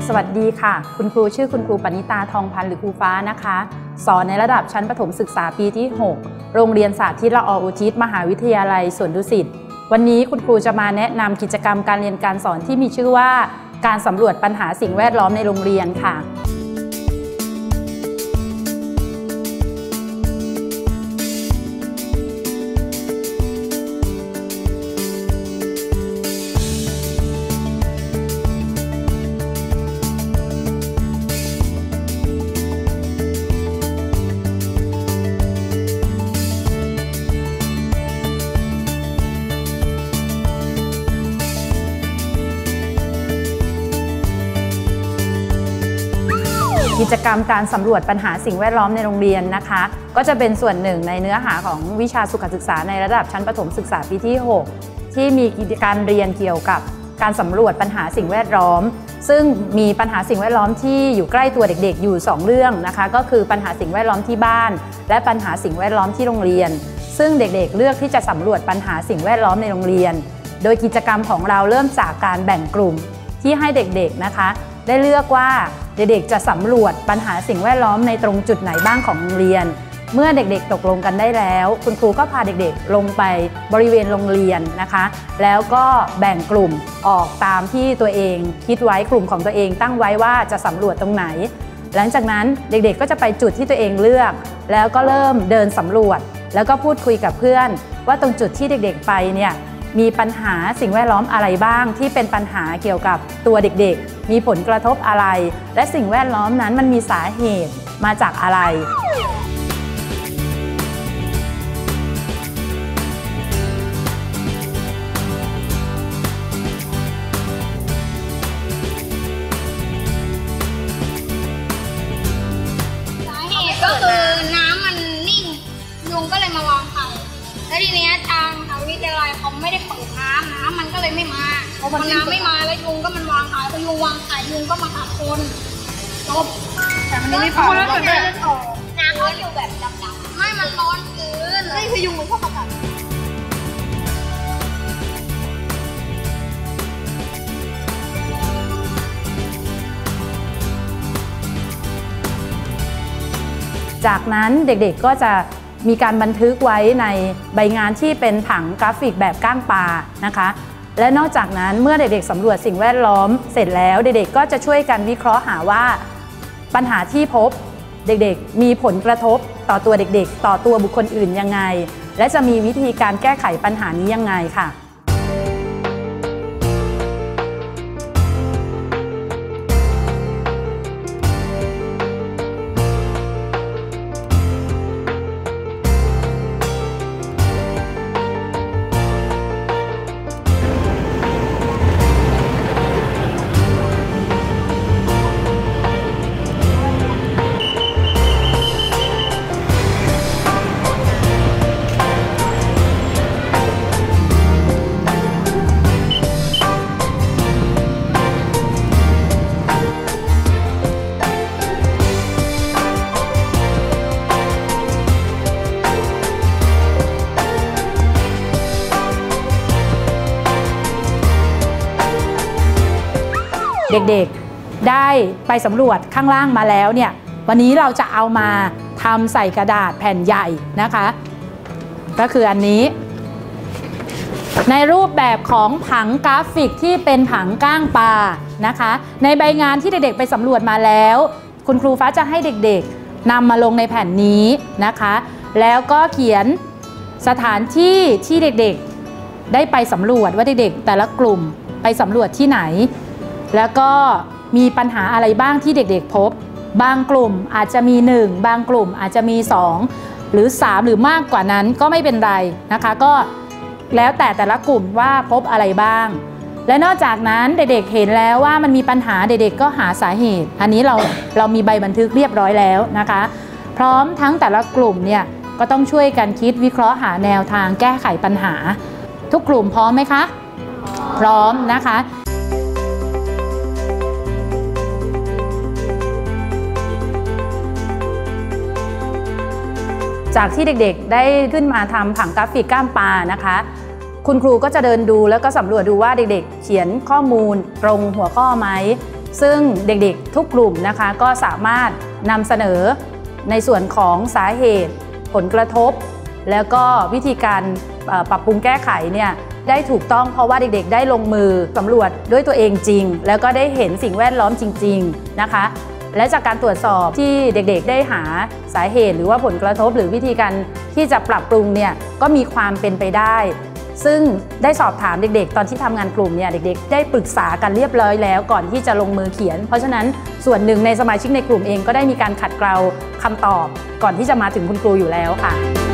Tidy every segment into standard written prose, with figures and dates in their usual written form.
สวัสดีค่ะคุณครูชื่อคุณครูปณิตาทองพันธ์หรือครูฟ้านะคะสอนในระดับชั้นประถมศึกษาปีที่ 6 โรงเรียนสาธิตละออุทิศมหาวิทยาลัยสวนดุสิตวันนี้คุณครูจะมาแนะนำกิจกรรมการเรียนการสอนที่มีชื่อว่าการสำรวจปัญหาสิ่งแวดล้อมในโรงเรียนค่ะกิจกรรมการสำรวจปัญหาสิ่งแวดล้อมในโรงเรียนนะคะก็จะเป็นส่วนหนึ่งในเนื้อหาของวิชาสุขศึกษาในระดับชั้นประถมศึกษาปีที่ 6 ที่มีการเรียนเกี่ยวกับการสำรวจปัญหาสิ่งแวดล้อมซึ่งมีปัญหาสิ่งแวดล้อมที่อยู่ใกล้ตัวเด็กๆอยู่2เรื่องนะคะก็คือปัญหาสิ่งแวดล้อมที่บ้านและปัญหาสิ่งแวดล้อมที่โรงเรียนซึ่งเด็กๆเลือกที่จะสำรวจปัญหาสิ่งแวดล้อมในโรงเรียนโดยกิจกรรมของเราเริ่มจากการแบ่งกลุ่มที่ให้เด็กๆนะคะได้เลือกว่าเด็กๆจะสำรวจปัญหาสิ่งแวดล้อมในตรงจุดไหนบ้างของโรงเรียนเมื่อเด็กๆตกลงกันได้แล้วคุณครูก็พาเด็กๆลงไปบริเวณโรงเรียนนะคะแล้วก็แบ่งกลุ่มออกตามที่ตัวเองคิดไว้กลุ่มของตัวเองตั้งไว้ว่าจะสำรวจตรงไหนหลังจากนั้นเด็กๆก็จะไปจุดที่ตัวเองเลือกแล้วก็เริ่มเดินสำรวจแล้วก็พูดคุยกับเพื่อนว่าตรงจุดที่เด็กๆไปเนี่ยมีปัญหาสิ่งแวดล้อมอะไรบ้างที่เป็นปัญหาเกี่ยวกับตัวเด็กๆมีผลกระทบอะไรและสิ่งแวดล้อมนั้นมันมีสาเหตุมาจากอะไรสาเหตุก็คือน้ำมันนิ่งยุงก็เลยมาวางไข่แล้วทีนี้ทางมหาวิทยาลัยเขาไม่ได้เปิดน้ำมันก็เลยไม่มาพอน้ำไม่มาแล้วยุงก็มันวางไข่พอยุงวางไข่ยุงก็มากัดคนจบแต่มันไม่พอแล้วมันเลยออกน้ำเขาอยู่แบบดำๆไม่มันร้อนเกินนี่คือยุงมันชอบมากัดจากนั้นเด็กๆก็จะมีการบันทึกไว้ในใบงานที่เป็นผังกราฟิกแบบก้างปลานะคะและนอกจากนั้นเมื่อเด็กๆสำรวจสิ่งแวดล้อมเสร็จแล้วเด็กๆก็จะช่วยกันวิเคราะห์หาว่าปัญหาที่พบเด็กๆมีผลกระทบต่อตัวเด็กๆต่อตัวบุคคลอื่นยังไงและจะมีวิธีการแก้ไขปัญหานี้ยังไงค่ะเด็กๆได้ไปสำรวจข้างล่างมาแล้วเนี่ยวันนี้เราจะเอามาทำใส่กระดาษแผ่นใหญ่นะคะก็คืออันนี้ในรูปแบบของผังกราฟิกที่เป็นผังก้างปลานะคะในใบงานที่เด็กๆไปสำรวจมาแล้วคุณครูฟ้าจะให้เด็กๆนำมาลงในแผ่นนี้นะคะแล้วก็เขียนสถานที่ที่เด็กๆได้ไปสำรวจว่าเด็กๆแต่ละกลุ่มไปสำรวจที่ไหนแล้วก็มีปัญหาอะไรบ้างที่เด็กๆพบบางกลุ่มอาจจะมี1บางกลุ่มอาจจะมี2หรือ3หรือมากกว่านั้นก็ไม่เป็นไรนะคะก็แล้วแต่ละกลุ่มว่าพบอะไรบ้างและนอกจากนั้นเด็กๆเห็นแล้วว่ามันมีปัญหาเด็กๆก็หาสาเหตุอันนี้เรามีใบบันทึกเรียบร้อยแล้วนะคะพร้อมทั้งแต่ละกลุ่มเนี่ยก็ต้องช่วยกันคิดวิเคราะห์หาแนวทางแก้ไขปัญหาทุกกลุ่มพร้อมไหมคะพร้อมนะคะ จากที่เด็กๆได้ขึ้นมาทำผังกราฟิกก้ามปลานะคะคุณครูก็จะเดินดูแล้วก็สำรวจดูว่าเด็กๆเขียนข้อมูลตรงหัวข้อไหมซึ่งเด็กๆทุกกลุ่มนะคะก็สามารถนำเสนอในส่วนของสาเหตุผลกระทบแล้วก็วิธีการปรับปรุงแก้ไขเนี่ยได้ถูกต้องเพราะว่าเด็กๆได้ลงมือสำรวจด้วยตัวเองจริงแล้วก็ได้เห็นสิ่งแวดล้อมจริงๆนะคะและจากการตรวจสอบที่เด็กๆได้หาสาเหตุหรือว่าผลกระทบหรือวิธีการที่จะปรับปรุงเนี่ยก็มีความเป็นไปได้ซึ่งได้สอบถามเด็กๆตอนที่ทำงานกลุ่มเนี่ยเด็กๆได้ปรึกษากันเรียบร้อยแล้วก่อนที่จะลงมือเขียนเพราะฉะนั้นส่วนหนึ่งในสมาชิกในกลุ่มเองก็ได้มีการขัดเกลาคำตอบก่อนที่จะมาถึงคุณครูอยู่แล้วค่ะ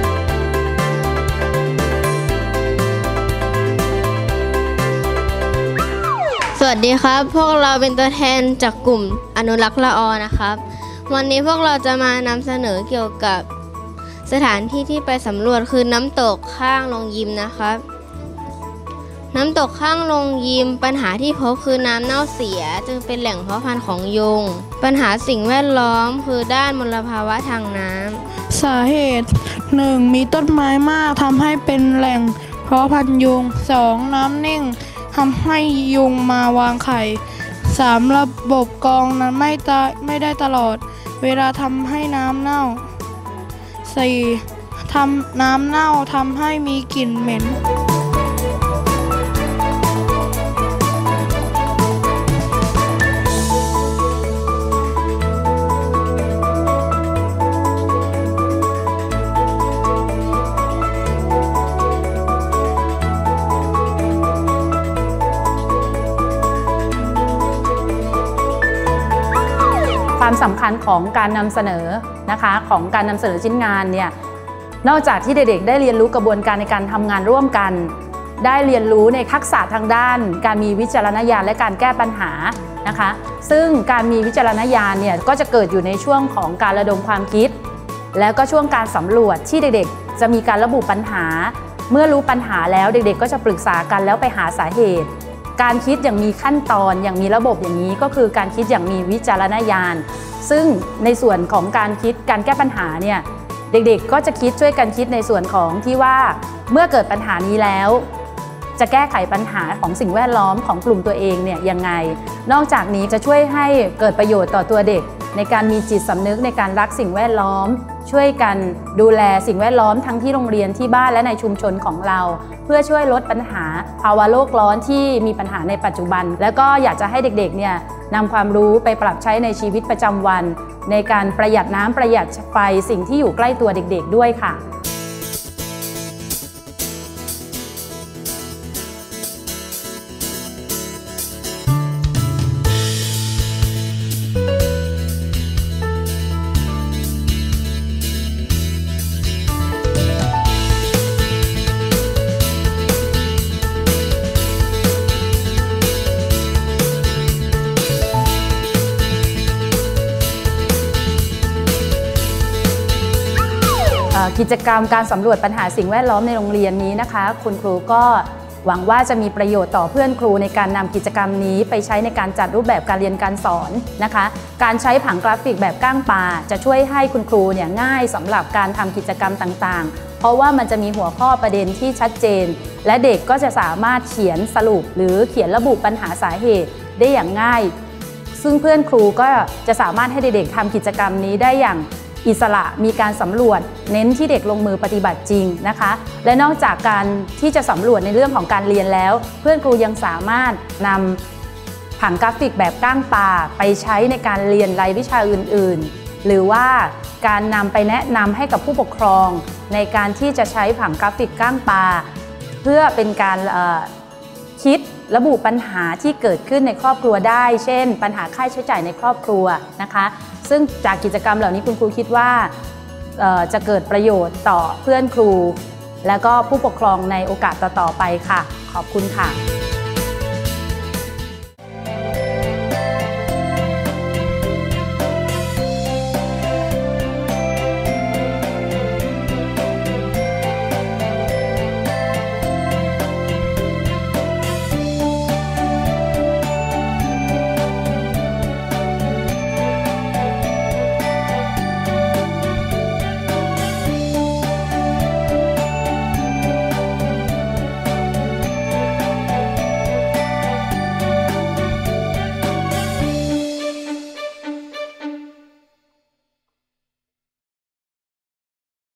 สวัสดีครับพวกเราเป็นตัวแทนจากกลุ่มอนุรักษ์ละออนะครับวันนี้พวกเราจะมานำเสนอเกี่ยวกับสถานที่ที่ไปสำรวจคือน้ำตกข้างโรงยิมนะครับน้ำตกข้างโรงยิมปัญหาที่พบคือน้ำเน่าเสียจึงเป็นแหล่งเพาะพันธุ์ของยุงปัญหาสิ่งแวดล้อมคือด้านมลภาวะทางน้ำสาเหตุ 1. มีต้นไม้มากทำให้เป็นแหล่งเพาะพันธุ์ยุง 2. น้ำนิ่งทำให้ยุงมาวางไข่ 3. ระบบกรองนั้นไม่ได้ตลอดเวลาทำให้น้ำเน่า 4. น้ำเน่าทำให้มีกลิ่นเหม็นความสำคัญของการนำเสนอนะคะของการนำเสนอชิ้นงานเนี่ยนอกจากที่เด็กๆได้เรียนรู้กระบวนการในการทำงานร่วมกันได้เรียนรู้ในทักษะทางด้านการมีวิจารณญาณและการแก้ปัญหานะคะซึ่งการมีวิจารณญาณเนี่ยก็จะเกิดอยู่ในช่วงของการระดมความคิดแล้วก็ช่วงการสำรวจที่เด็กๆจะมีการระบุปัญหาเมื่อรู้ปัญหาแล้วเด็กๆก็จะปรึกษากันแล้วไปหาสาเหตุการคิดอย่างมีขั้นตอนอย่างมีระบบอย่างนี้ก็คือการคิดอย่างมีวิจารณญาณซึ่งในส่วนของการคิดการแก้ปัญหาเนี่ยเด็กๆก็จะคิดช่วยกันคิดในส่วนของที่ว่าเมื่อเกิดปัญหานี้แล้วจะแก้ไขปัญหาของสิ่งแวดล้อมของกลุ่มตัวเองเนี่ยยังไงนอกจากนี้จะช่วยให้เกิดประโยชน์ต่อตัวเด็กในการมีจิตสำนึกในการรักสิ่งแวดล้อมช่วยกันดูแลสิ่งแวดล้อมทั้งที่โรงเรียนที่บ้านและในชุมชนของเราเพื่อช่วยลดปัญหาภาวะโลกร้อนที่มีปัญหาในปัจจุบันแล้วก็อยากจะให้เด็กๆเนี่ยนำความรู้ไปปรับใช้ในชีวิตประจำวันในการประหยัดน้ำประหยัดไฟสิ่งที่อยู่ใกล้ตัวเด็กๆด้วยค่ะกิจกรรมการสำรวจปัญหาสิ่งแวดล้อมในโรงเรียนนี้นะคะคุณครูก็หวังว่าจะมีประโยชน์ต่อเพื่อนครูในการนำกิจกรรมนี้ไปใช้ในการจัดรูปแบบการเรียนการสอนนะคะการใช้ผังกราฟิกแบบก้างปลาจะช่วยให้คุณครูเนี่ยง่ายสำหรับการทำกิจกรรมต่างๆเพราะว่ามันจะมีหัวข้อประเด็นที่ชัดเจนและเด็กก็จะสามารถเขียนสรุปหรือเขียนระบุปัญหาสาเหตุได้อย่างง่ายซึ่งเพื่อนครูก็จะสามารถให้เด็กๆทำกิจกรรมนี้ได้อย่างอิสระมีการสำรวจเน้นที่เด็กลงมือปฏิบัติจริงนะคะและนอกจากการที่จะสำรวจในเรื่องของการเรียนแล้วเพื่อนครูยังสามารถนำผังกราฟิกแบบก้างปลาไปใช้ในการเรียนรายวิชาอื่นๆหรือว่าการนำไปแนะนำให้กับผู้ปกครองในการที่จะใช้ผังกราฟิกก้างปลาเพื่อเป็นการคิดระบุปัญหาที่เกิดขึ้นในครอบครัวได้เช่นปัญหาค่าใช้จ่ายในครอบครัวนะคะซึ่งจากกิจกรรมเหล่านี้คุณครูคิดว่าจะเกิดประโยชน์ต่อเพื่อนครูและก็ผู้ปกครองในโอกาสต่อๆไปค่ะขอบคุณค่ะ